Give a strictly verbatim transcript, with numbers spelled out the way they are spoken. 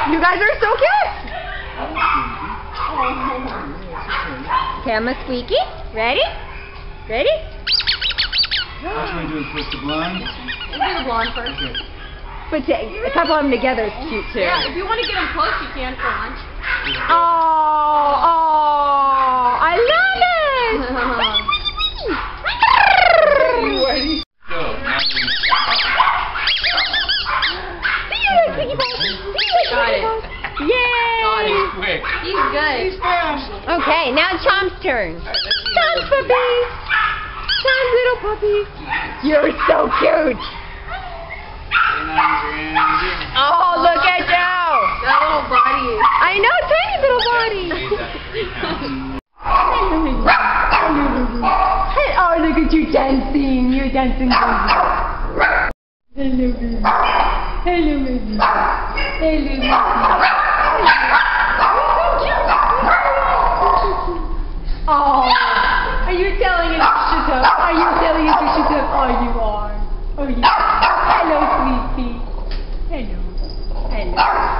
You guys are so cute. Okay, I'm a Squeaky. Ready? Ready? What should we do? First the blonde? We'll do the blonde first. Okay. But a couple of them together is cute too. Yeah, if you want to get them close, you can for lunch. Oh, oh, I love it. Ready? Go. Got it. Yay! Got it. Quick. He's good. Okay, now it's Chomp's turn. Chomp's puppy. Chomp's little puppy. You're so cute. Oh, look at Joe. That little body. I know, tiny little body. Hey, oh, look at you dancing. You're dancing. Hello, baby. Hello, baby. Hello, baby. Oh, are you telling us to shut up? Are you telling us to shut up? Oh, you are. Oh, you are. Hello, sweetie. Hello. Hello.